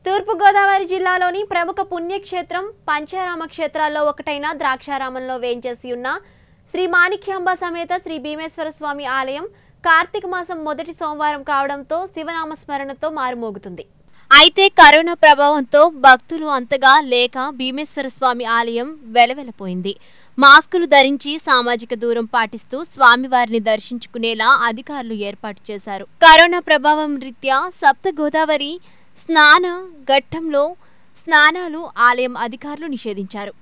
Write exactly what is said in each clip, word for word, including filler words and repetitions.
తూర్పు గోదావరి జిల్లాలోని ప్రముఖ పుణ్యక్షేత్రం పంచారామ క్షేత్రాల్లో ఒకటైన ద్రాక్షారామంలో వేంచేసి ఉన్న శ్రీ మాణిక్యాంబ సమేత శ్రీ భీమేశ్వర స్వామి ఆలయం కార్తీక మాసం మొదటి సోమవారం కావడంతో శివనామస్మరణతో మారుమోగుతుంది. అయితే కరోనా ప్రభావంతో భక్తులు అంతగా లేక భీమేశ్వర స్వామి ఆలయం వెలవెలపోయింది. మాస్కులు ధరించి సామాజిక దూరం పాటిస్తూ స్వామివారిని దర్శించుకునేలా అధికారులు ఏర్పాటు చేశారు. కరోనా ప్రభావం రీత్యా సప్త గోదావరి స్నాన ఘట్టంలో స్నానాలు ఆలయం అధికారులు నిషేధించారు.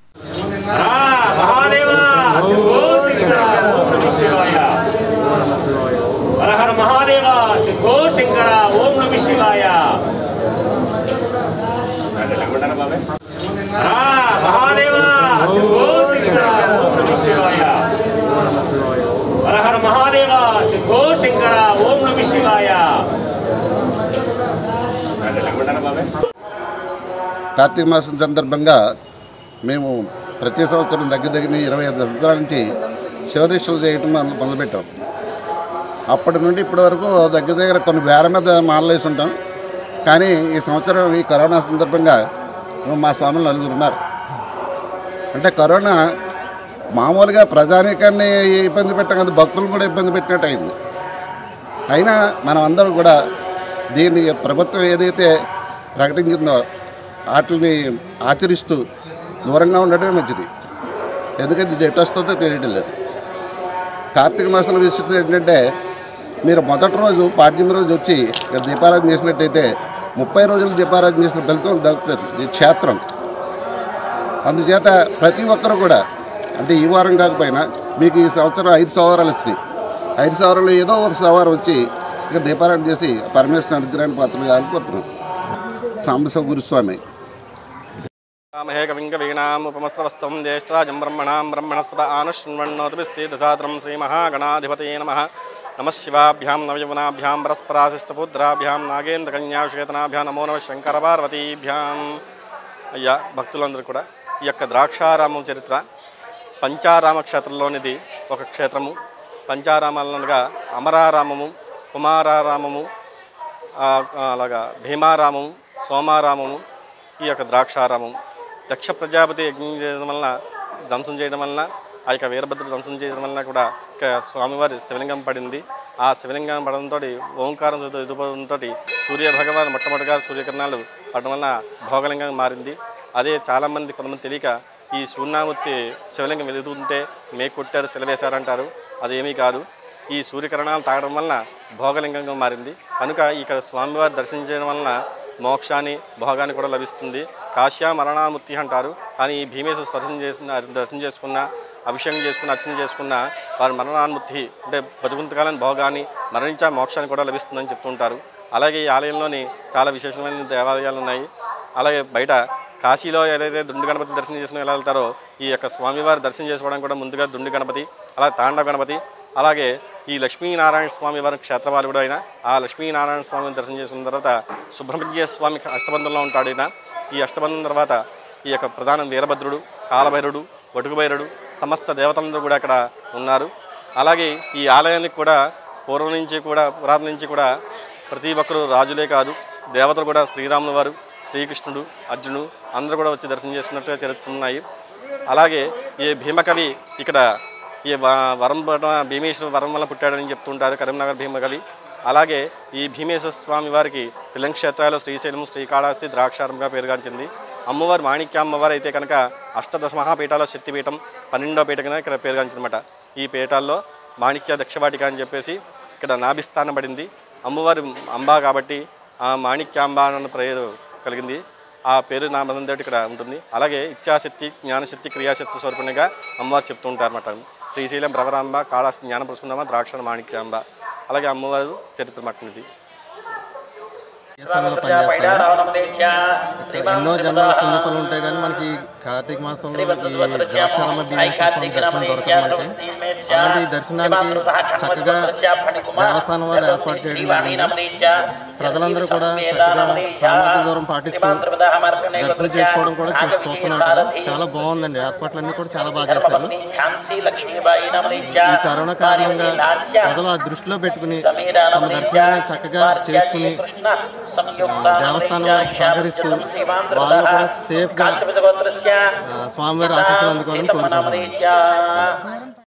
కార్తీక మాసం సందర్భంగా మేము ప్రతి సంవత్సరం దగ్గర దగ్గర ఇరవై ఐదు సంవత్సరాల నుంచి శివదీక్షలు చేయటం మొదలుపెట్టాం. అప్పటి నుండి ఇప్పటి వరకు దగ్గర దగ్గర కొన్ని వేల మీద మాలలేసి ఉంటాం. కానీ ఈ సంవత్సరం ఈ కరోనా సందర్భంగా మా స్వాములు నలుగురు ఉన్నారు. అంటే కరోనా మామూలుగా ప్రజానీకాన్ని ఇబ్బంది పెట్టడం కదా, భక్తులు కూడా ఇబ్బంది పెట్టినట్టు అయింది. అయినా మనం అందరూ కూడా దీన్ని ప్రభుత్వం ఏదైతే ప్రకటించిందో వాటిని ఆచరిస్తూ దూరంగా ఉండటమే మంచిది. ఎందుకంటే ఇది ఎటు వస్తుందో తెలియడం లేదు. కార్తీక మాసంలో విశిష్టత ఏంటంటే, మీరు మొదటి రోజు పాడ్యమి రోజు వచ్చి ఇక్కడ దీపారాధన చేసినట్టయితే ముప్పై రోజులు దీపారాధన చేసిన ఫలితం దక్కుతుంది. ఈ క్షేత్రం అందుచేత ప్రతి ఒక్కరు కూడా, అంటే ఈ వారం కాకపోయినా మీకు ఈ సంవత్సరం ఐదు సోమవారాలు వచ్చినాయి. ఐదు సోమవారాలు ఏదో ఒక సోమవారం వచ్చి ఇక్కడ దీపారాధన చేసి పరమేశ్వర అనుగ్రహాన్ని పాత్రలు కావాలనుకుంటున్నాం. సాంబశివ గురుస్వామి. మహే కవింక వీణాం ఉపమస్త్రవస్తం జ్యేష్ఠరాజం బ్రహ్మణాం బ్రహ్మణస్పత ఆనుష్ణ్వన్నోతిభిశ్రీదశాత్రం శ్రీమహాగణాధిపతయే నమః. నమః శివాభ్యాం నవయవనాభ్యాం పరస్పరాశిష్టపుత్రాభ్యాం నాగేంద్రకన్యాశేతనాభ్యాం నమో నమః శంకర పార్వతీభ్యాం. అయ్యా భక్తులందరూ కూడా ఈ యొక్క ద్రాక్షారామం చరిత్ర పంచారామ క్షేత్రంలోనిది ఒక క్షేత్రము. పంచారామాలనగా అమరారామము, కుమారారామము, అలాగా భీమారామము, సోమారామము, ఈ యొక్క ద్రాక్షారామం. దక్ష ప్రజాపతి యజ్ఞం చేయడం వలన ధ్వంసం చేయడం వలన ఆ యొక్క వీరభద్రుడు ధ్వంసం చేయడం వలన కూడా ఇక స్వామివారి శివలింగం పడింది. ఆ శివలింగం పడంతో ఓంకారం ఎదుపడంతో సూర్య భగవాన్ మొట్టమొదటిగా సూర్యకిరణాలు పడడం వలన భోగలింగం మారింది. అదే చాలామంది కొంతమంది తెలియక ఈ సూర్యనామూర్తి శివలింగం వెలుగుతుంటే మేకు కొట్టారు, సెలవేశారంటారు. అదేమీ కాదు. ఈ సూర్యకిరణాలు తాగడం వలన భోగలింగంగా మారింది. కనుక ఇక స్వామివారి దర్శించడం వలన మోక్షాన్ని భోగాన్ని కూడా లభిస్తుంది. కాశ్యా మరణాముక్తి అంటారు. కానీ ఈ భీమేశ్వర దర్శనం చేసిన దర్శనం చేసుకున్న, అభిషేకం చేసుకున్న, అర్చన చేసుకున్న వారి మరణాన్ముక్తి అంటే బతుకుంతకాలని భోగాన్ని, మరణించా మోక్షాన్ని కూడా లభిస్తుందని చెప్తుంటారు. అలాగే ఈ ఆలయంలోని చాలా విశేషమైన దేవాలయాలు ఉన్నాయి. అలాగే బయట కాశీలో ఏదైతే దుండు గణపతి దర్శనం చేసుకుని ఎలా వెళ్తారో ఈ యొక్క స్వామివారి దర్శనం చేసుకోవడానికి కూడా ముందుగా దుండు గణపతి, అలాగే తాండవ గణపతి, అలాగే ఈ లక్ష్మీనారాయణ స్వామి వారి క్షేత్రపాలుడు అయిన ఆ లక్ష్మీనారాయణ స్వామిని దర్శనం చేసుకున్న తర్వాత సుబ్రహ్మణ్య స్వామి అష్టబంధంలో ఉంటాడు. ఆయన ఈ అష్టబంధం తర్వాత ఈ యొక్క ప్రధాన వీరభద్రుడు, కాలభైరుడు, వటుకుభైరుడు, సమస్త దేవతలందరూ కూడా అక్కడ ఉన్నారు. అలాగే ఈ ఆలయానికి కూడా పూర్వం నుంచి కూడా పురాతన నుంచి కూడా ప్రతి ఒక్కరు రాజులే కాదు, దేవతలు కూడా శ్రీరాముల వారు, శ్రీకృష్ణుడు, అర్జునుడు అందరూ కూడా వచ్చి దర్శనం చేసుకున్నట్టుగా చరిత్రలు ఉన్నాయి. అలాగే ఈ భీమకవి ఇక్కడ ఈ వరం భీమేశ్వర వరం వల్ల పుట్టాడని చెప్తుంటారు, కరీంనగర్ భీమకవి. అలాగే ఈ భీమేశ్వర స్వామి వారికి తెలంగాణ క్షేత్రాల్లో శ్రీశైలం, శ్రీకాళహస్తి, ద్రాక్షారంగా పేరుగాంచింది. అమ్మవారు మాణిక్యామ్మవారు అయితే కనుక అష్టదశ మహాపీఠాల్లో శక్తిపీఠం, పన్నెండో పీఠ కింద ఇక్కడ పేరుగాంచిందన్నమాట. ఈ పీఠాల్లో మాణిక్య దక్షవాటిక అని చెప్పేసి ఇక్కడ నాభిస్థానం పడింది. అమ్మవారి అంబా కాబట్టి ఆ మాణిక్యాంబ అన్న పేరు కలిగింది. ఆ పేరు నామంతో ఇక్కడ ఉంటుంది. అలాగే ఇచ్ఛాశక్తి, జ్ఞానశక్తి, క్రియాశక్తి స్వరూపంగా అమ్మవారు చెప్తూ ఉంటారన్నమాట. శ్రీశైలం భ్రవరాంబ, కాళహస్తి జ్ఞానప్రసూనమ్మ, ద్రాక్ష మాణిక్యాంబ. అలాగే అమ్మవారు చరిత్ర మట్టినది. ఎన్నో జన్మల పుణ్యఫలం ఉంటాయి కానీ మనకి కార్తీక మాసంలో ఈ ద్రాక్షారామ భీమేశ్వర స్వామి దర్శనం దొరకదు. మనకి అలాంటి దర్శనానికి చక్కగా దేవస్థానం వారు ఏర్పాటు చేయడం జరిగింది. ప్రజలందరూ కూడా చక్కగా సామాజిక దూరం పాటిస్తూ దర్శనం చేసుకోవడం కూడా చూస్తున్నారు. చాలా బాగుందండి. ఏర్పాట్లన్నీ కూడా చాలా బాగా చేశారు. ఈ కరోనా కారణంగా ప్రజలు ఆ దృష్టిలో పెట్టుకుని తమ దర్శనాన్ని చక్కగా చేసుకుని దేవస్థానం వారికి సహకరిస్తూ వాళ్ళు కూడా సేఫ్గా స్వామివారి ఆశీస్సులు అందుకోవాలని కోరుకుంటున్నాను.